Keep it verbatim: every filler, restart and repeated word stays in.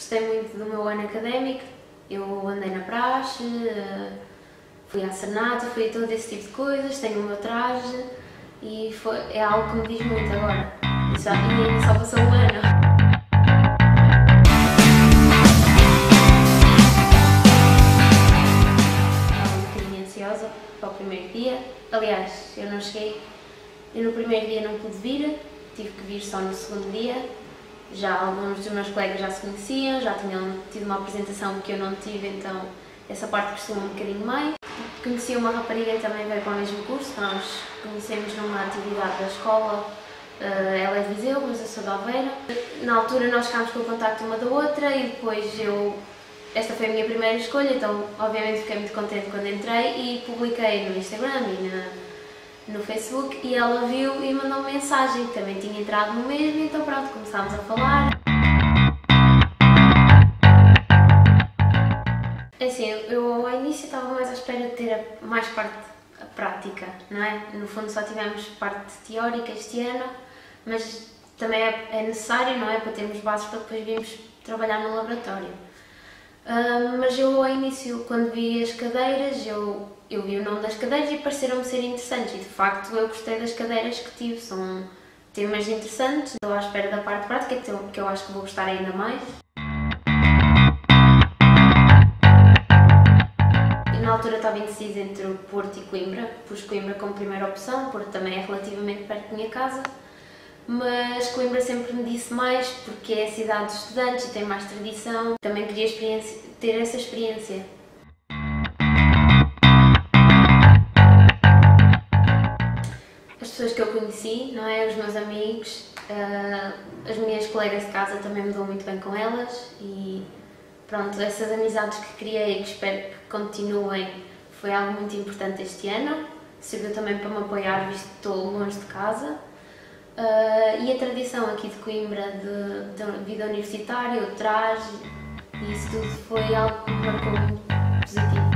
Gostei muito do meu ano académico, eu andei na praxe, fui à Serenata, fui a todo esse tipo de coisas, tenho o meu traje e foi, é algo que me diz muito agora. E, já, e ainda só passou um ano. Estava um bocadinho ansiosa para o primeiro dia. Aliás, eu não cheguei, eu no primeiro dia não pude vir, tive que vir só no segundo dia. Já alguns dos meus colegas já se conheciam, já tinham tido uma apresentação que eu não tive, então essa parte costuma um bocadinho mais. Conheci uma rapariga que também veio para o mesmo curso, nós conhecemos numa atividade da escola, ela é de Viseu, mas eu sou de Aveiro. Na altura nós ficámos com o contacto uma da outra e depois eu, esta foi a minha primeira escolha, então obviamente fiquei muito contente quando entrei e publiquei no Instagram e na no Facebook e ela viu e mandou uma mensagem que também tinha entrado no mesmo, então pronto, começámos a falar. Assim, eu ao início estava mais à espera de ter a, mais parte a prática, não é? No fundo só tivemos parte teórica este ano, mas também é, é necessário, não é? Para termos bases para depois virmos trabalhar no laboratório. Uh, mas eu ao início, quando vi as cadeiras, eu, eu vi o nome das cadeiras e pareceram-me ser interessantes e de facto eu gostei das cadeiras que tive, são temas interessantes, estou à espera da parte prática que eu, que eu acho que vou gostar ainda mais. E na altura estava indecisa entre o Porto e Coimbra, pus Coimbra como primeira opção, porque também é relativamente perto da minha casa. Mas Coimbra sempre me disse mais porque é a cidade dos estudantes e tem mais tradição. Também queria ter essa experiência. As pessoas que eu conheci, não é? Os meus amigos, uh, as minhas colegas de casa também me dou muito bem com elas e pronto, essas amizades que criei e que espero que continuem foi algo muito importante este ano. Serviu também para me apoiar, visto que estou longe de casa. Uh, e a tradição aqui de Coimbra de, de vida universitária, o traje, e isso tudo foi algo que me marcou muito positivo.